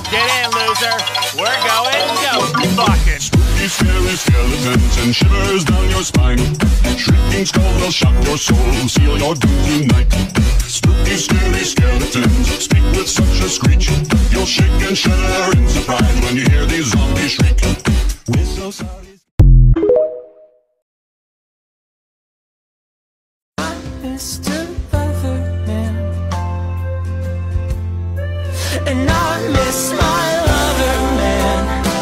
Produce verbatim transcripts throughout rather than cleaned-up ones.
Get in, loser. We're going ghost fucking. Spooky, scary skeletons and shivers down your spine. Shrieking skulls will shock your soul, seal your doom tonight. Spooky, scary skeletons speak with such a screech. You'll shake and shudder in surprise when you hear these zombies shriek. We're so sorry. Mister Loverman, and I miss my lover man.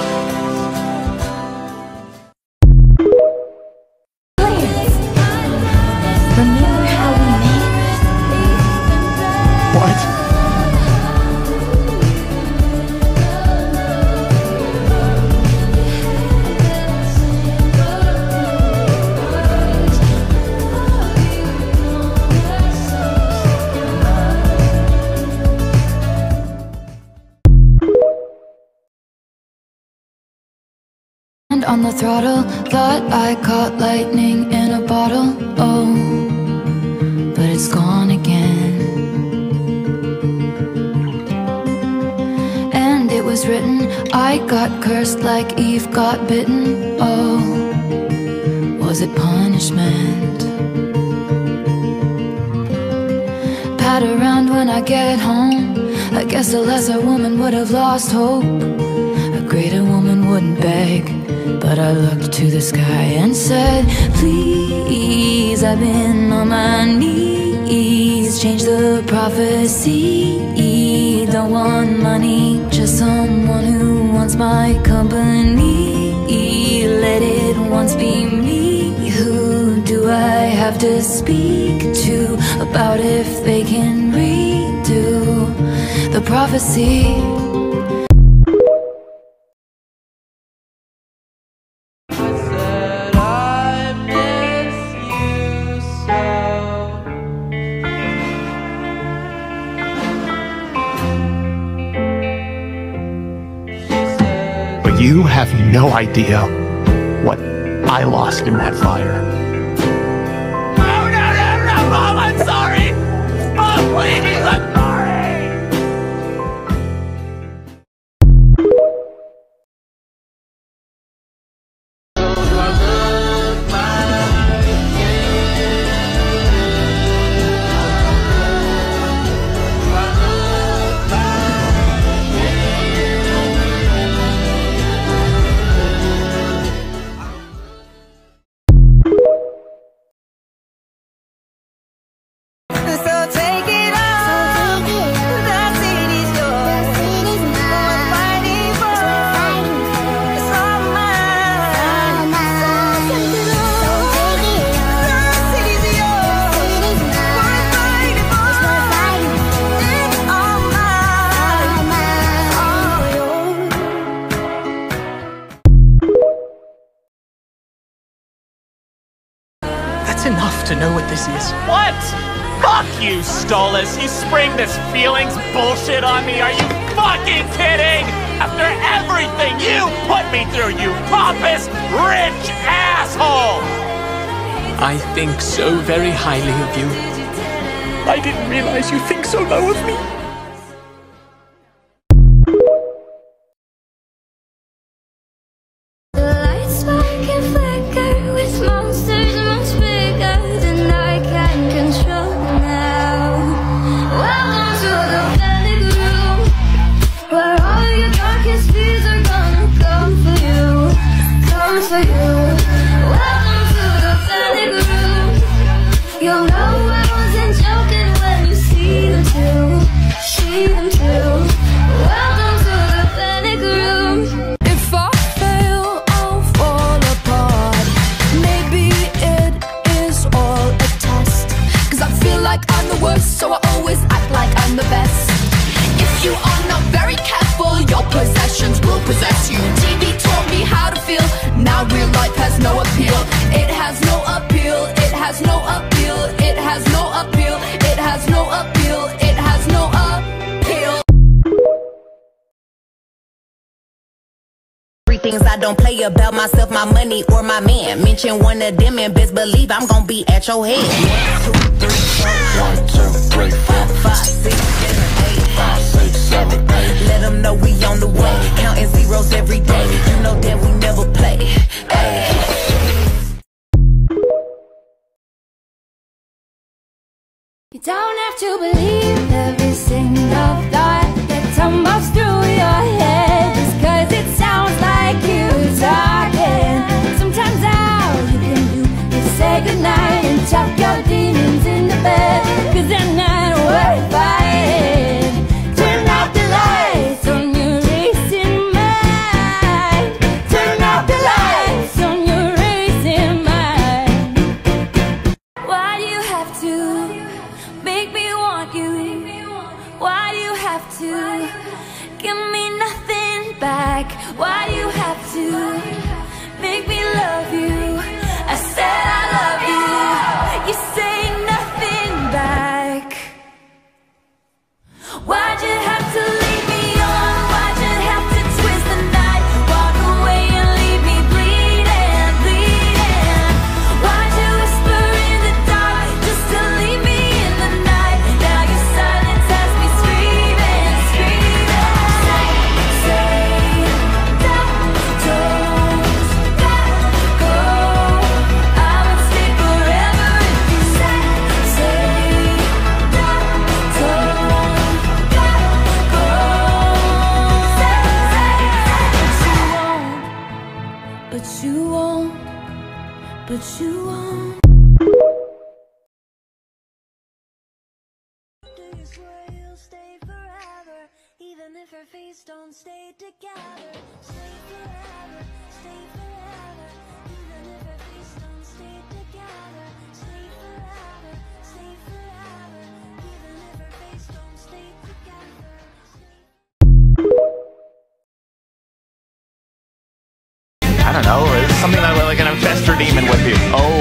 Remember how we met? What? On the throttle, thought I caught lightning in a bottle. Oh, but it's gone again. And it was written, I got cursed like Eve got bitten. Oh, was it punishment? Pat around when I get home. I guess a lesser woman would have lost hope. A greater woman wouldn't beg. But I looked to the sky and said, please, I've been on my knees. Change the prophecy. Don't want money, just someone who wants my company. Let it once be me. Who do I have to speak to about if they can redo the prophecy? You have no idea what I lost in that fire. No, no, no, no, Mom, I'm sorry! Mom, please, I'm sorry! Enough to know what this is. What? Fuck you, Stolas! You spring this feelings bullshit on me? Are you fucking kidding? After everything you put me through, you pompous, rich asshole! I think so very highly of you. I didn't realize you think so low of me. So I always act like I'm the best. If you are not very careful, your possessions will possess you. T V taught me how to feel. Now real life has no appeal. It has no appeal. It has no appeal. It has no appeal. It has no appeal. It has no appeal. Three things I don't play about myself, my money, or my man. Mention one of them and best believe I'm gonna be at your head. One, two, three, four, five, six, seven, eight, five, six, seven, eight. Let them know we on the back? Why do you have to make me love you? I said I love you. You say nothing back. Why'd you have to leave me on? Why'd you have to twist the night? Walk away and leave me bleeding, bleeding. Why'd you whisper in the dark just to leave me in the night? Now your silence has me screaming, screaming. Say, say, that don't gotta go. I would stay forever if you say, say, that don't gotta go. But you won't, but you won't. Do you swear you'll stay forever, even if our fates don't stay together? Stay forever, stay forever, even if our fates don't stay together. Stay forever, stay forever, even if our fates don't stay together. I don't know, it's something that like an infestor demon with you. Oh.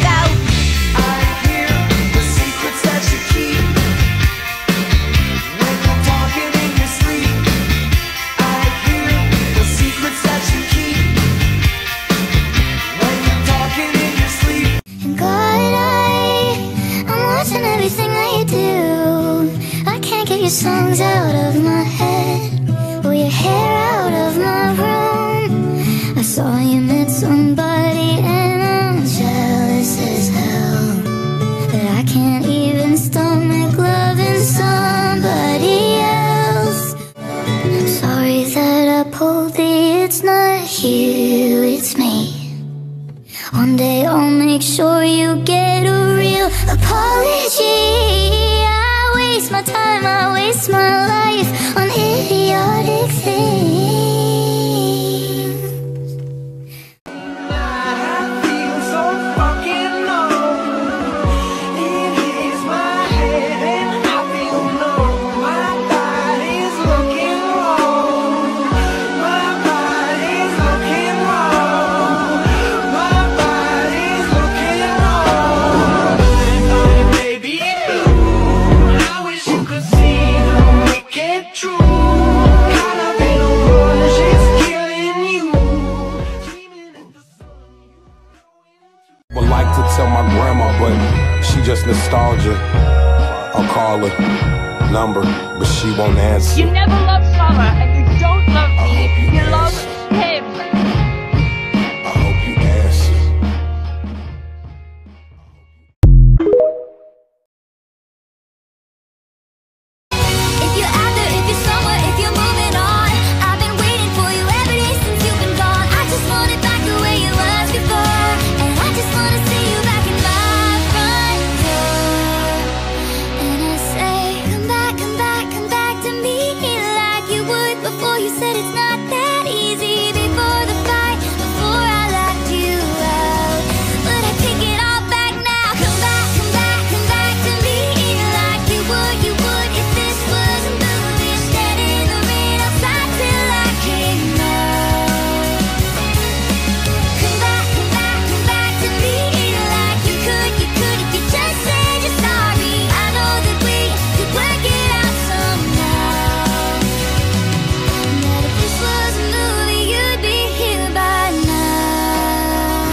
Songs out of my head, or your hair out of my room. I saw you met somebody and I'm jealous as hell, that I can't even stomach loving somebody else. Sorry that I pulled the it's not you, it's me. One day I'll make sure you get a real apology. I waste my time, I waste my life on idiotic things. I feel so fucking low. It hits my head and I feel numb. My body's looking wrong. My body's looking wrong. My body's looking wrong. Oh, baby, I wish you could see the wicked truth. Caught up in a rush, it's killing you. Dreaming in the sun, you Would like to tell my grandma, but she just nostalgia. I'll call her number, but she won't answer. You never loved Mama, and you don't love me. You love him. I hope you answer. If you're out there, if you're somewhere, if you're moving on, I've been waiting for you every day since you've been gone. I just want it back the way it was before, and I just want to see you back in my front door. And I say, come back, come back, come back to me like you would before. You said it's not that easy before the fight, before I locked you out. But I take it all back now. Come back, come back, come back to me like you would, you would if this was a movie. Stand in the rain outside till I came out. Come back, come back, come back to me like you could, you could if you just said you're sorry. I know that we could work it out somehow. That if this was a movie, you'd be here by now.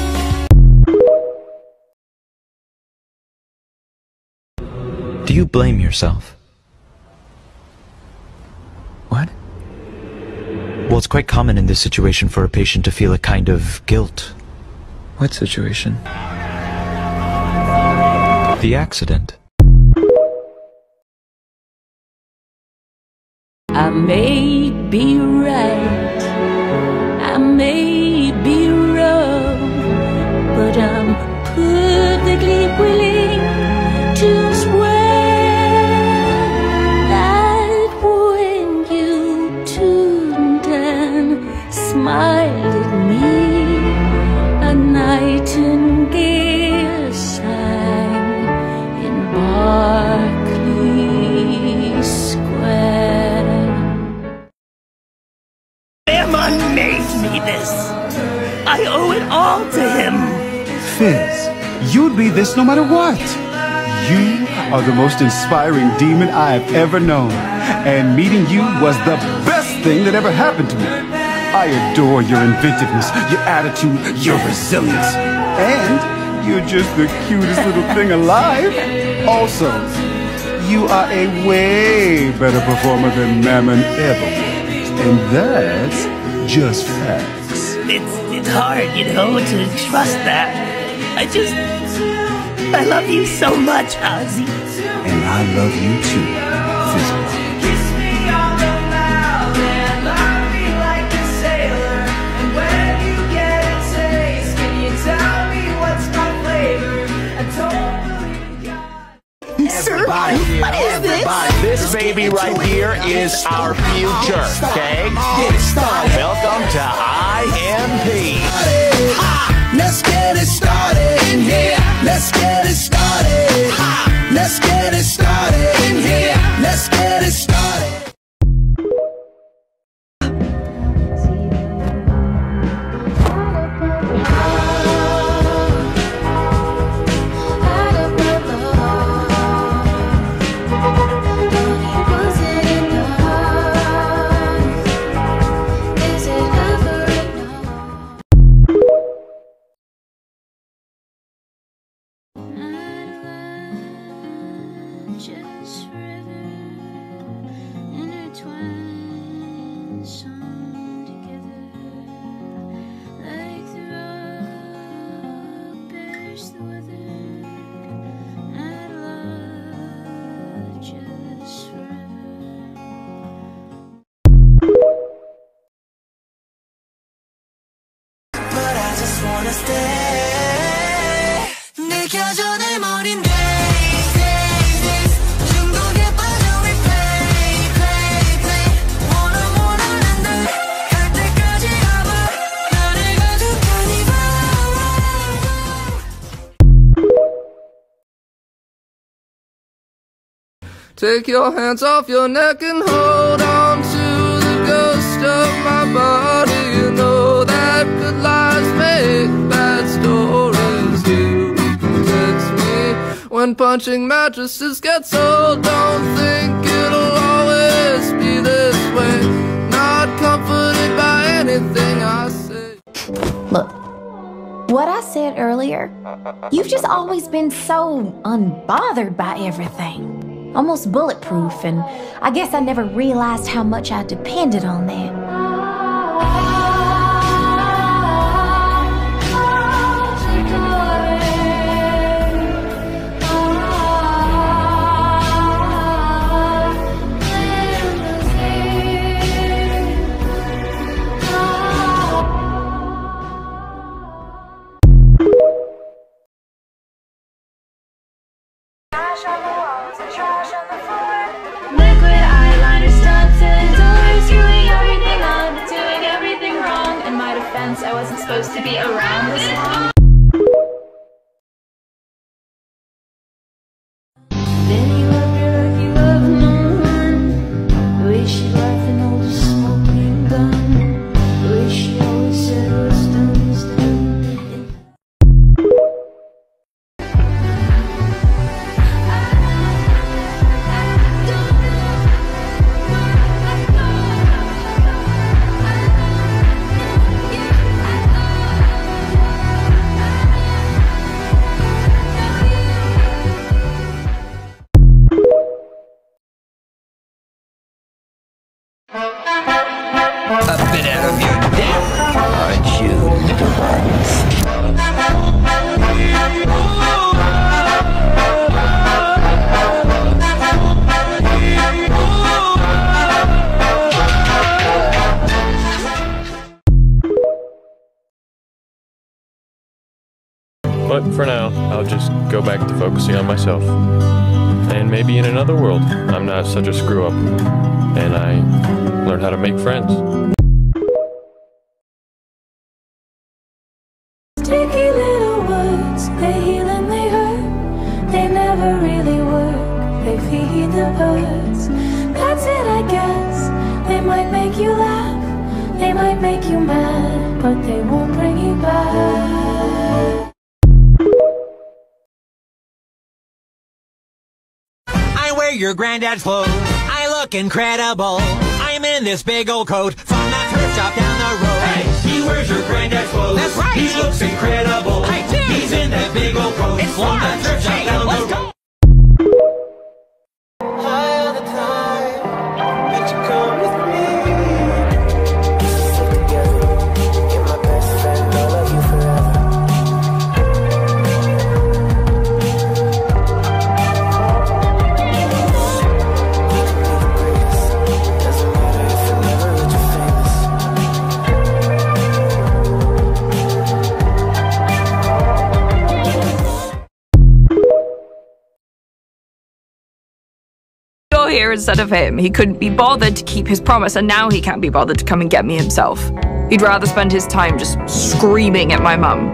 Do you blame yourself? What? Well, it's quite common in this situation for a patient to feel a kind of guilt. What situation? The accident. I may be right, I may be wrong, but I'm perfectly willing to swear that when you tuned and smiled at me, a nightingale sang in Berkeley Square. Grandma made me this. I owe it all to him. Fizz, you'd be this no matter what. You are the most inspiring demon I have ever known. And meeting you was the best thing that ever happened to me. I adore your inventiveness, your attitude, your resilience. And you're just the cutest little thing alive. Also, you are a way better performer than Mammon ever was. And that's just facts. It's, it's hard, you know, to trust that. I just... I love you so much, Ozzy. And I love you too, Fizzle. Kiss me on the mouth and love me like a sailor. And when you get a taste, can you tell me what's my flavor? I totally got... Sir, what is this? This baby right here is our future, okay? Welcome to I M P. Let's get it started in here. Let's get it started. Let's get it started in here. Let's get it started. Take your hands off your neck and hold on to the ghost of my body. You know that good lies make bad stories. You protect me when punching mattresses gets old. Don't think it'll always be this way. Not comforted by anything I say. Look, what I said earlier, you've just always been so unbothered by everything. Almost bulletproof, and I guess I never realized how much I depended on that. Liquid eyeliner studs and doors, screwing everything up, doing everything wrong. In my defense, I wasn't supposed to be around this long. Then you left me like you love no one. The way she laughed and all the smoking gun. The way she always said what's done is done. A bit out of your depth, aren't you, little ones? But for now, I'll just go back to focusing on myself. And maybe in another world, I'm not such a screw-up, and I learn how to make friends. Sticky little words, they heal and they hurt. They never really work, they feed the birds. That's it, I guess. They might make you laugh, They might make you mad, but they won't bring you back. I wear your granddad's clothes. I look incredible. I'm in this big old coat from that thrift shop down the road. Hey, he wears your granddad's clothes. That's right. He looks incredible. I do. He's in that big old coat It's from that thrift shop down the road. go. High all the time, that you come with me. Stick together, you're my best friend, I love you forever. We can be the greatest, doesn't matter if you're never rich or famous. You're here instead of him. He couldn't be bothered to keep his promise, and now he can't be bothered to come and get me himself. He'd rather spend his time just screaming at my mum.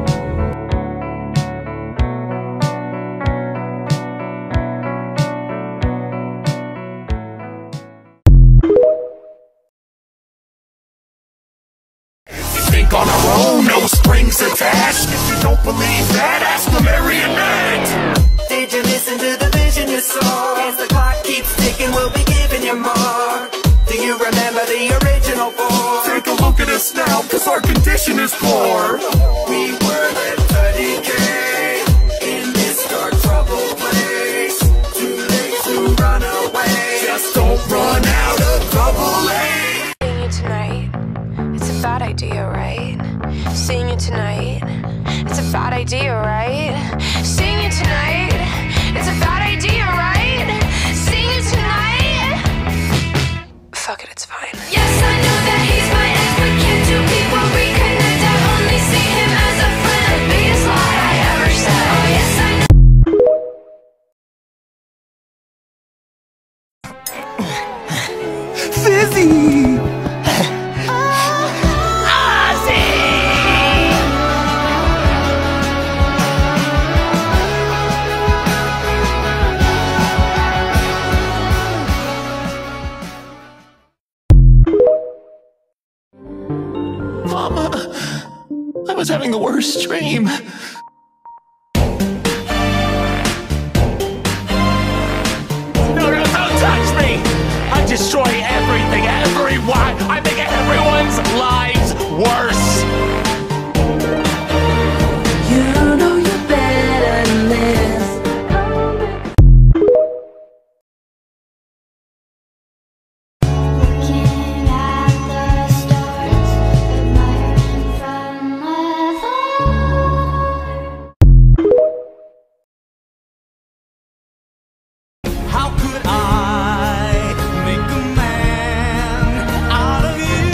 Think on our own, no strings attached. If you don't believe that, ask the marionette. Did you listen to the vision you saw? As the clock keeps ticking, we'll be giving you more. Do you remember the original four? Take a look at us now, cause our condition is poor. We were the thirty K in this dark troubled place. Too late to run away. Just don't run out of double A. Seeing you tonight, it's a bad idea, right? Seeing you tonight, it's a bad idea, right? Seeing you tonight, it's a bad idea, right? Seeing you tonight. Fuck it, it's fine. Yes, I know that he's my ex, but can't two people reconnect? I only see him as a friend. The biggest lie I ever said. Oh yes, I know. Fizzy! Mama, I was having the worst dream. No, no, don't touch me! I destroy everything, everyone! I make everyone's lives worse! You know you're better than this. Looking at the stars, admiring from afar. How could I make a man out of you?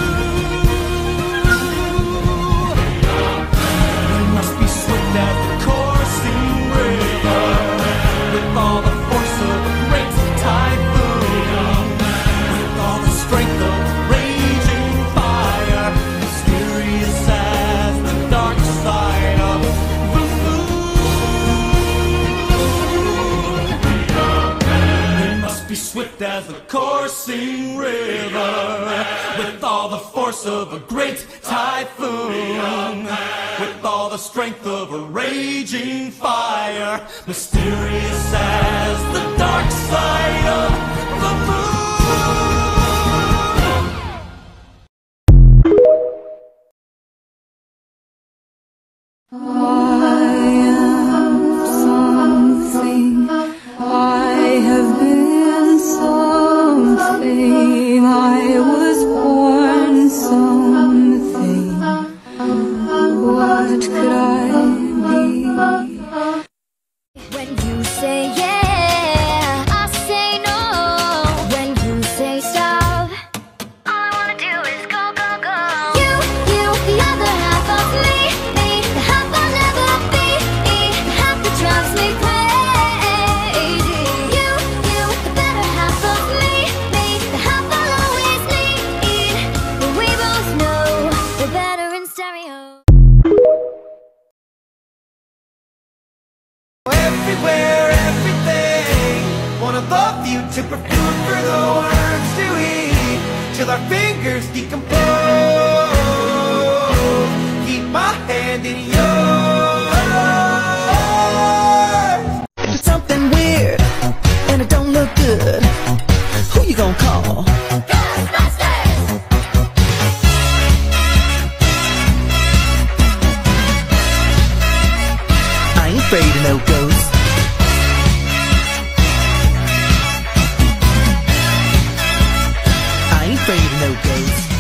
You must be swift as the coursing river, with all the force of a great typhoon, with all the strength of raging fire, mysterious as the dark side of the moon. You must be swift as the coursing river, with all the force of a great typhoon, with all the strength of a raging fire, mysterious as the dark side of the moon. I am something. I have been something. I was born something. What could I be? When you say yeah, I say no. spirits decompose. Keep my hand in yours. If it's something weird and it don't look good, who you gonna call? I ain't afraid of no ghosts. I ain't afraid of no ghosts.